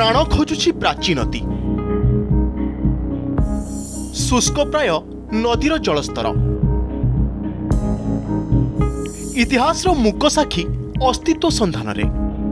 प्राण खोजुछि प्राची नदी शुष्क प्राय नदीर जलस्तर इतिहास मूक साक्षी अस्तित्व संधान रे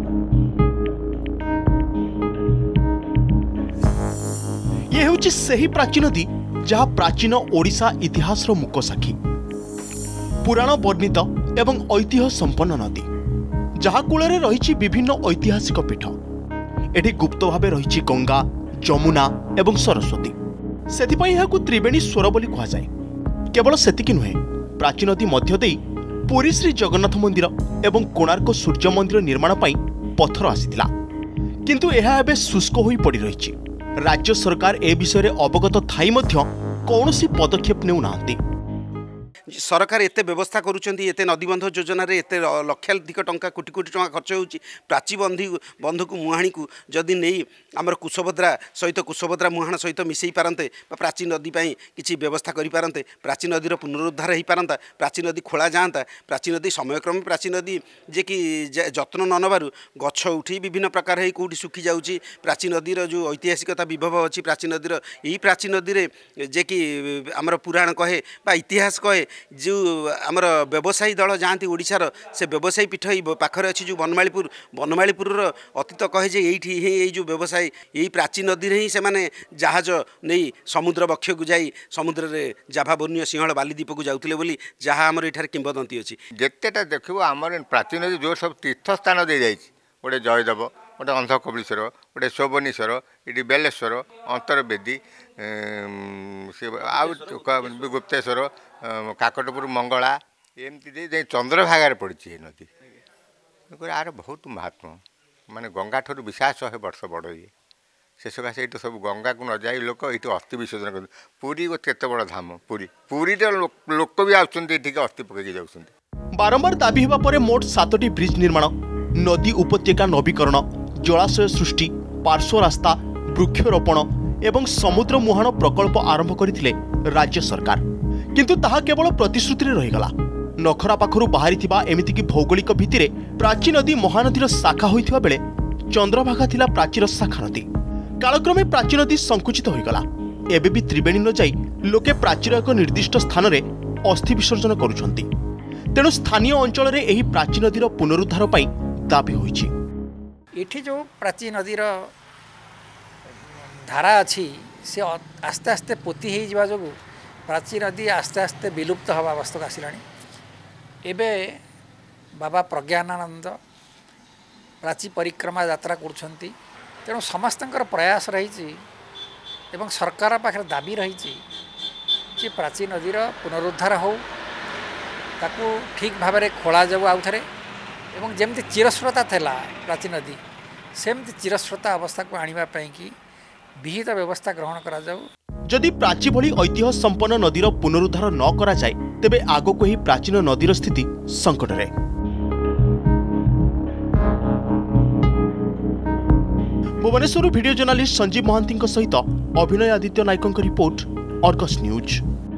ये होछि सही प्राची नदी जहाँ प्राचीन ओडिशा इतिहास मूक साक्षी पुराण वर्णित एवं ऐतिह्य संपन्न नदी जहाँ कूल रही विभिन्न ऐतिहासिक पीठ एठी गुप्त भावे रही गंगा जमुना एवं सरस्वती सेथिपई एहाकु त्रिवेणी स्वर बोली कहा जाए। केवल सेतिकी नुहे प्राची नदी मध्य देई पुरी श्री जगन्नाथ मंदिर एवं कोणार्क सूर्य मंदिर निर्माण पई पत्थर आसीथिला किंतु एहा एबे शुष्क होई पड़ी रहिछि। राज्य सरकार ए विषय रे अवगत थाई मध्य कौनसी पदक्षेप नेउ नांती। सरकार एते व्यवस्था करुचंती एते नदीबंध योजना रे एते लक्षाधिक टंका कोटी कोटी टंका खर्च होउची प्राची बंध को मुहाणी को जदि नहीं आमर कुशभद्रा सहित कुशभद्रा मुहाण सहित मिसई पारंते प्राची नदी पई किछि व्यवस्था करि पारंते प्राची नदीर पुनरुद्धार हो पारंता प्राची नदी खोला जाता प्राची नदी समयक्रमे प्राची नदी जे कि जत्न न नबारु गछ उठी विभिन्न प्रकार हे कोठी सुखी जाउची प्राची नदीर जो ऐतिहासिकता विभव अछि प्राची नदीर एही प्राची नदी रे जे कि आमर पुराण कहे बा इतिहास कहे जो आमर व्यवसायी दल जाती ओडिशार से व्यवसायी पीठ पाखरे अच्छी जो बनमालीपुर अतीत कहे जे ये जो व्यवसायी यही प्राची नदी ही से माने जहाज नहीं समुद्र बक्ष को जाई समुद्र रे जाभा बर्णीय सिंहल बालीद्वीप को जाउतले बोली जहाँ आमर एठार किंवदंती अच्छी जेतेटा देखिबो आमर प्राची नदी जो सब तीर्थ स्थान दे जाई गोटे जयदेव गोटे अंधकपिलेश्वर गोटे शोभनेश्वर ये बेलेश्वर अंतरवेदी गुप्तेश्वर काकटपुर मंगला एमती चंद्रभागार पड़ी नदी यार बहुत महात्मा माने गंगा ठूँ विशास 100 वर्ष बड़ ये से सकाशे ये सब गंगा को न जाई लोक ये अस्थि विसर्जन कर पूरी केत बड़ धाम पूरी लोक भी आउट अस्थि पकई जाऊँ। बारंबार दाबी होगा पर मोट 7टी ब्रिज निर्माण नदी उपत्यका नवीकरण जलाशय सृष्टि पार्श्व रास्ता वृक्षरोपण एवं समुद्र मुहाण प्रकल्प आरंभ करथिले राज्य सरकार किंतु ताहा केवल प्रतिश्रुति रे रहिगला। नखरा पाखरु बाहरी एमिति की भौगोलिक भित्तिरे प्राची नदी महानदीर शाखा होइथिबा बेले चंद्रभागा थिला प्राचीर शाखा नदी कालक्रमे प्राची नदी संकुचित होइगला। एबे भी त्रिवेणी न जाई लोके प्राचीर एक निर्दिष्ट स्थान रे अस्थि विसर्जन करुछंती तेणु स्थानीय अंचल रे एही प्राची नदीर पुनरुद्धार पई दाबी होइछि। एठी जो प्राची नदीर धारा अच्छी से आस्ते आस्ते पोती हो जावा जो प्राची नदी आस्ते आस्ते विलुप्त हवा अवस्था आसिलानी। एबे बाबा प्रज्ञानानंद प्राची परिक्रमा यात्रा करुछंती तेणु समस्तंकर प्रयास रही एवं सरकार पाखे दाबी रही कि प्राची नदीर पुनरुद्धार हो ताकू ठीक भाव में खोल जाऊ आउ थे एवं जमती चिरस्रोता थेला प्राची नदी सेमती चिरस्रोता अवस्था को आनिबा पई कि विहित व्यवस्था ग्रहण करा जाऊ। जदि प्राची भली ऐतिह्य संपन्न नदीर पुनरुद्धार न करा जाए तेबे आगको ही प्राचीन नदीर स्थिति संकट रे। भुवनेश्वर वीडियो जर्नलिस्ट संजीव महांती सहित अभिनय आदित्य नायकों रिपोर्ट अर्गस न्यूज।